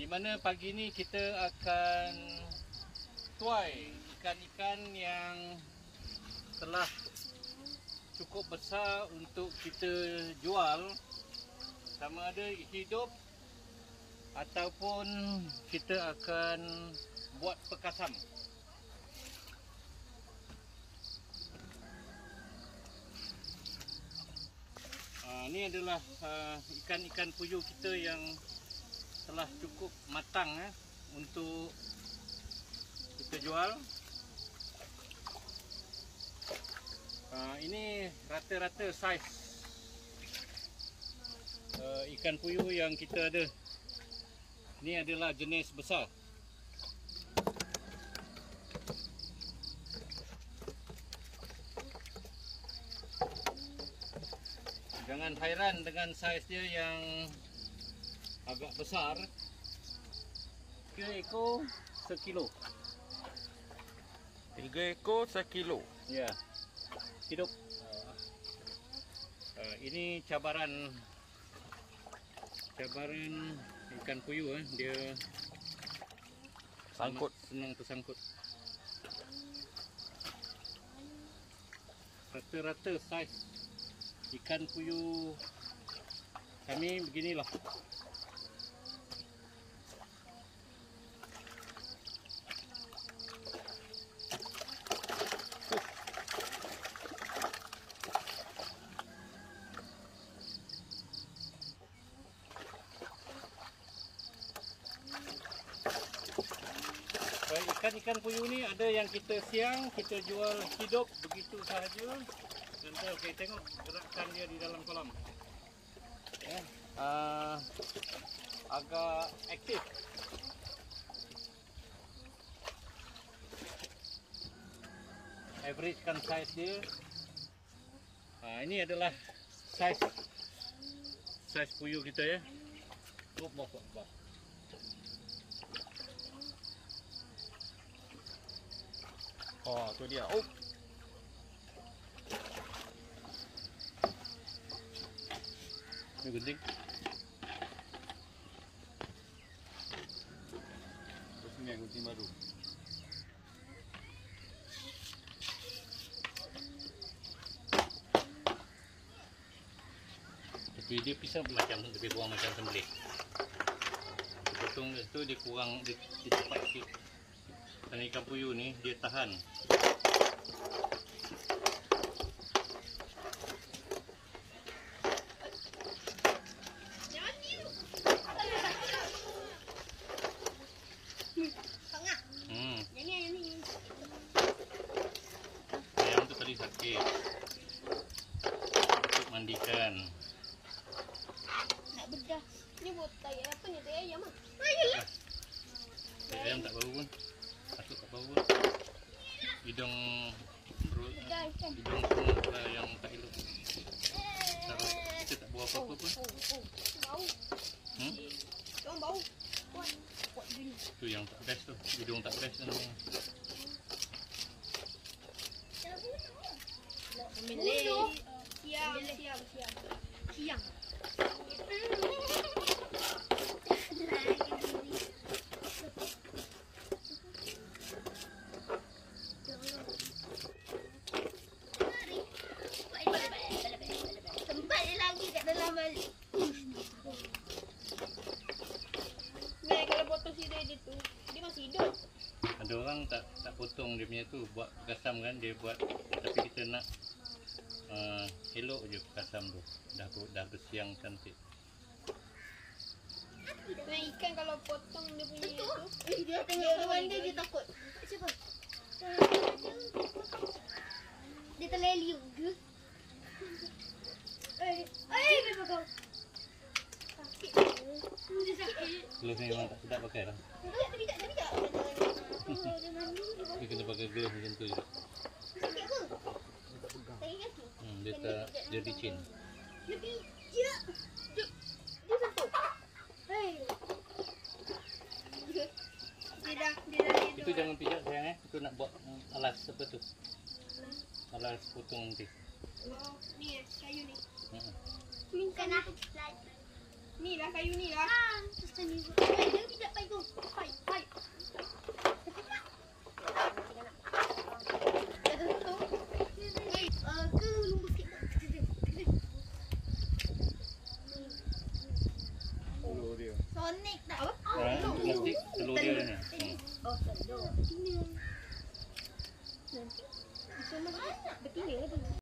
Di mana pagi ni kita akan tuai ikan-ikan yang telah cukup besar untuk kita jual, sama ada hidup ataupun kita akan buat pekasam. Ini adalah ikan-ikan puyuh kita yang telah cukup matang untuk kita jual. Ini rata-rata saiz ikan puyuh yang kita ada. Ini adalah jenis besar. Jangan hairan dengan saiz dia yang agak besar. 3 ekor sekilo. 3 ekor sekilo. Ya, hidup. Ini cabaran ikan puyuh. Dia Sangkut. Senang tersangkut. Rata-rata saiz ikan puyuh kami beginilah. Ikan-ikan puyuh ni ada yang kita siang, kita jual hidup begitu sahaja. Nanti okey, tengok gerakan dia di dalam kolam. Agak aktif. Average kan saiz dia. Ini adalah saiz puyuh kita ya. Bok. Oh, tu dia. Oh. Ini gunting. Terus ni gunting baru. Tapi dia pisau macam lebih kurang macam sembelih. Potong tu dia kurang dia cepat sikit. Dan ikan puyuh ni dia tahan. Ayam tu tadi sakit. Untuk mandikan. Nak bedah. Ni buat tai apa ni? Tai ayam ah. Ayam tak bau pun. Takut tak bau pun. Hidung semua yang tak elok. Taruh kita tak buat apa-apa pun. Bau. Jangan bau. Kuat gini. Tu yang tak best tu. Hidung tak best tu namanya. Siang. Tempat dia lagi kat dalam balik. Nah, kalau potong sirih dia tu, dia masih hidup. Ada orang tak potong dia punya tu, buat pekasam kan, dia buat, tapi kita nak elok je pekasam tu. Dah bersiang cantik. Nah, ikan kalau potong dia punya tu, Dia tengok kawan dia takut. Siapa? Dia terleliung ke? Dia pegang. Sakit. Dia sakit. Glove ni memang tak sedap pakai lah. Tidak. Dia mandi. Dia kena pakai glove macam tu je. Sakit ke? Sakit kaki? Dia licin. Dia sentuh. Dia dah Itu jangan pijak sayang Itu nak buat alas apa tu? Alas potong nanti. oh, ni kayu ni. Bukan aku. Ni lah kayu ni lah. Terus tadi dia tidak betina. Oh, sendok. Betina. Nanti bisa masuk betina tu.